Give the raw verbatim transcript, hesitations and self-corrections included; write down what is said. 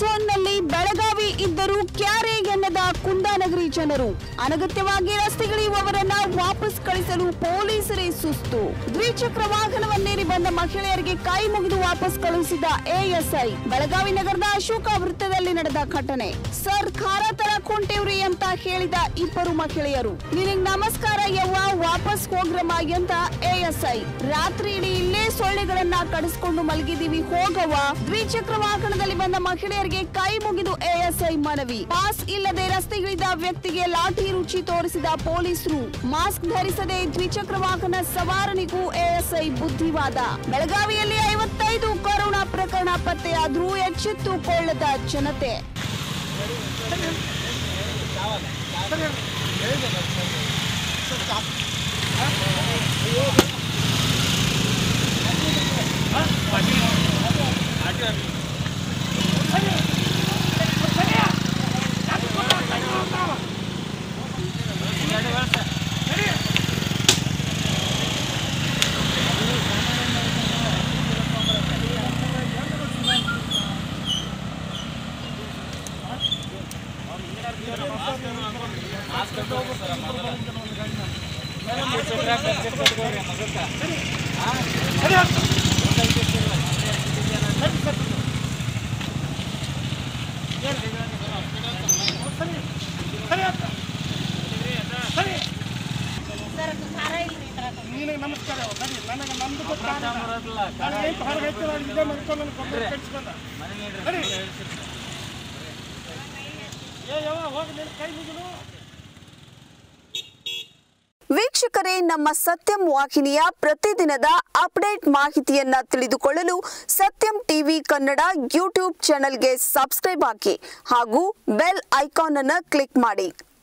ಝೋನ್ನಲ್ಲಿ ಬೆಳಗಾವಿ ಇದ್ದರೂ ಕ್ಯಾರೆ ಎನ್ನದ ಕುಂದಾನಗರಿ ಜನರು ಅನಗತ್ಯವಾಗಿ ರಸ್ತೆಗಿಳಿಯುವವರನ್ನ ವಾಪಸ್ ಕಳಿಸಲು ಪೊಲೀಸರೇ ಸುಸ್ತು. ದ್ವಿಚಕ್ರ ವಾಹನವನ್ನೇರಿ ಬಂದ ಮಹಿಳೆಯರಿಗೆ ಕೈ ಮುಗಿದು ವಾಪಸ್ ಕಳುಹಿಸಿದ ಎಎಸ್ಐ. ಬೆಳಗಾವಿ ನಗರದ ಅಶೋಕ ವೃತ್ತದಲ್ಲಿ ನಡೆದ ಘಟನೆ. ಸರ್ ಖಾರ ತರ ಕೊಂಟೇವ್ರಿ ಅಂತ ಹೇಳಿದ ಇಬ್ಬರು ಮಹಿಳೆಯರು. ನಿನಗ್ ನಮಸ್ಕಾರ ಯವ್ವ, ವಾಪಸ್ ಹೋಗ್ರಮ್ಮ ಎಂದ ಎಎಸ್ಐ. ರಾತ್ರಿ ಇಡೀ ಇಲ್ಲೇ ಸೊಳ್ಳೆಗಳನ್ನ ಕಡಿಸ್ಕೊಂಡು ಮಲಗಿದೀವಿ ಹೋಗವ್ವ. ದ್ವಿಚಕ್ರ ವಾಹನದಲ್ಲಿ ಬಂದ ಮಹಿಳೆಯರಿಗೆ ಕೈ ಮುಗಿದು ಎಎಸ್ಐ ಮನವಿ. ಪಾಸ್ ಇಲ್ಲದೆ ರಸ್ತೆಗಿಳಿದ ವ್ಯಕ್ತಿಗೆ ಲಾಠಿ ರುಚಿ ತೋರಿಸಿದ ಪೊಲೀಸರು. ಮಾಸ್ಕ್ ಧರಿಸದೆ ದ್ವಿಚಕ್ರ ವಾಹನ ಸವಾರನಿಗೂ ಎಎಸ್ಐ ಬುದ್ಧಿವಾದ. ಬೆಳಗಾವಿಯಲ್ಲಿ ಐವತ್ತೈದು ಕೊರೋನಾ ಪ್ರಕರಣ ಪತ್ತೆಯಾದ್ರೂ ಎಚ್ಚೆತ್ತುಕೊಳ್ಳದ ಜನತೆ. ನಮಸ್ಕಾರ. ನನಗೆ ನಮ್ದು ವೀಕ್ಷಕರೇ, ನಮ್ಮ ಸತ್ಯಂ ವಾಹಿನಿಯ ಪ್ರತಿದಿನದ ಅಪ್ಡೇಟ್ ಮಾಹಿತಿಯನ್ನ ತಿಳಿದುಕೊಳ್ಳಲು ಸತ್ಯಂ ಟಿವಿ ಕನ್ನಡ ಯೂಟ್ಯೂಬ್ ಚಾನೆಲ್ಗೆ ಸಬ್ಸ್ಕ್ರೈಬ್ ಹಾಕಿ ಹಾಗೂ ಬೆಲ್ ಐಕಾನ್ ಅನ್ನು ಕ್ಲಿಕ್ ಮಾಡಿ.